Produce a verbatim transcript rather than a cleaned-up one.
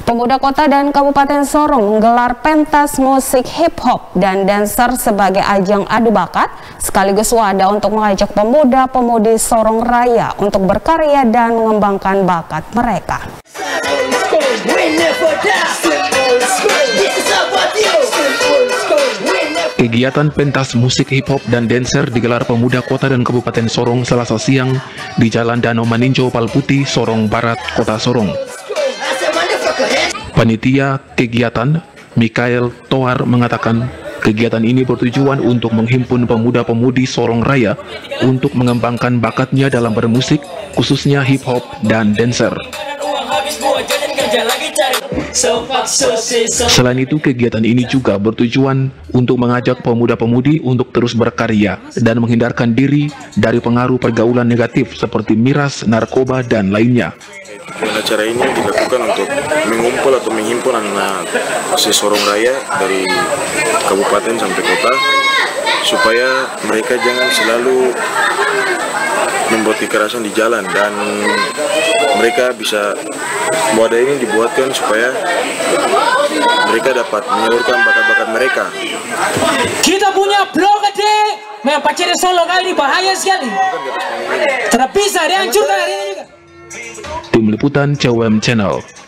Pemuda Kota dan Kabupaten Sorong menggelar pentas musik hip hop dan dancer sebagai ajang adu bakat sekaligus wadah untuk mengajak pemuda-pemudi Sorong Raya untuk berkarya dan mengembangkan bakat mereka. Kegiatan pentas musik hip hop dan dancer digelar pemuda Kota dan Kabupaten Sorong Selasa siang di Jalan Danau Maninjau Palputi, Sorong Barat, Kota Sorong. Panitia kegiatan, Mikael Toar, mengatakan kegiatan ini bertujuan untuk menghimpun pemuda-pemudi Sorong Raya untuk mengembangkan bakatnya dalam bermusik, khususnya hip hop dan dancer. Selain itu, kegiatan ini juga bertujuan untuk mengajak pemuda-pemudi untuk terus berkarya dan menghindarkan diri dari pengaruh pergaulan negatif seperti miras, narkoba, dan lainnya. Acara ini dilakukan untuk mengumpul atau menghimpun anak Sorong Raya dari kabupaten sampai kota supaya mereka jangan selalu membuat kekerasan di jalan, dan mereka bisa, wadah ini dibuatkan supaya mereka dapat menyalurkan bakat-bakat mereka. Kita punya blok gede, memang pacarnya Solo kali ini bahaya sekali. Tidak bisa dihancurkan hari ini juga. Tim Liputan C W M Channel.